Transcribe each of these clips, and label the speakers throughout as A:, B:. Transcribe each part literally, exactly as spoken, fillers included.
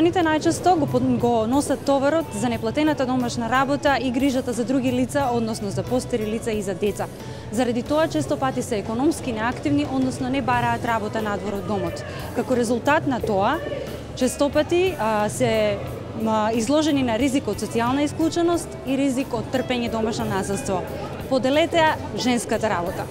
A: Жените најчесто го, го носат товарот за неплатената домашна работа и грижата за други лица, односно за постари лица и за деца. Заради тоа често пати се економски неактивни, односно не бараат работа надвор од домот. Како резултат на тоа, често пати а, се а, изложени на ризик од социјална исклученост и ризик од трпење домашно насилство. Поделете женската работа.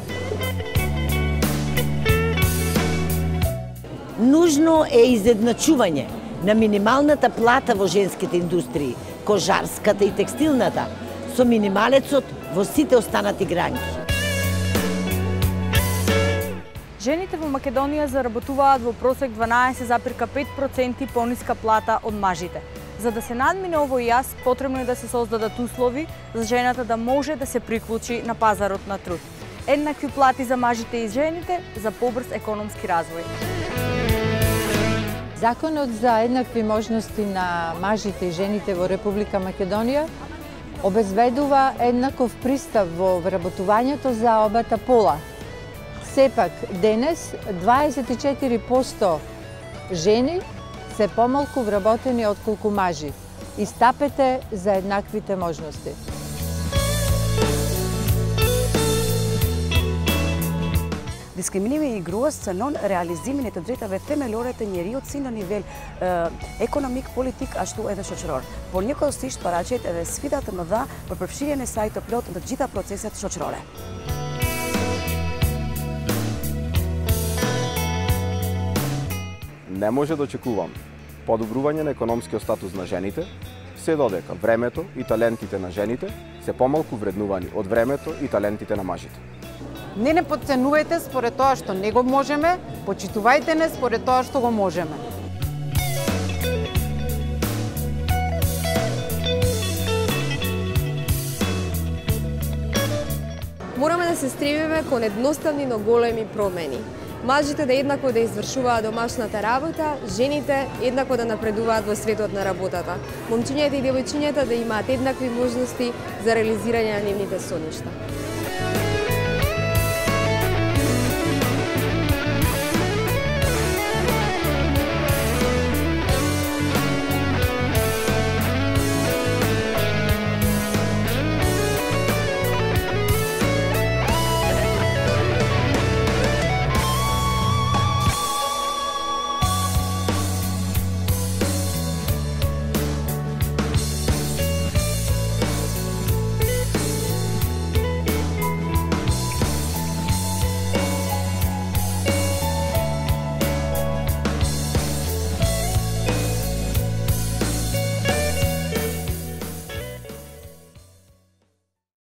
B: Нужно е изедначување на минималната плата во женските индустрии, кожарската и текстилната, со минималецот во сите останати гранки.
C: Жените во Македонија заработуваат во просек дванаесет запирка пет проценти пониска плата од мажите. За да се надмине овој јаз, потребно е да се создадат услови за жената да може да се приклучи на пазарот на труд. Еднакви плати за мажите и жените за побрз економски развој.
D: Законот за еднакви можности на мажите и жените во Република Македонија обезбедува еднаков пристап во вработувањето за обата пола. Сепак, денес дваесет и четири проценти жени се помалку вработени отколку мажи. Истапете за еднаквите можности.
E: Дискриминирање и груост се нон реализимините дретаве темелорете njeriut si на нивел економик, политик, а што edhe shoqëror. Por njëkohësisht paraqet edhe sfida të mëdha për përfshirjen e saj të plot në të gjitha proceset shoqërore.
F: Не може да очекувам подобрување на економскиот статус на жените, се додека времето и талентите на жените се помалку вреднувани од времето и талентите на мажите.
G: Не не подценувајте според тоа што не го можеме, почитувајте не според тоа што го можеме.
H: Мораме да се стремиме кон едноставни, но големи промени. Мажите да еднакво да извршуваат домашната работа, жените еднакво да напредуваат во светот на работата. Момчињата и девојчињата да имаат еднакви можности за реализирање на нивните соништа.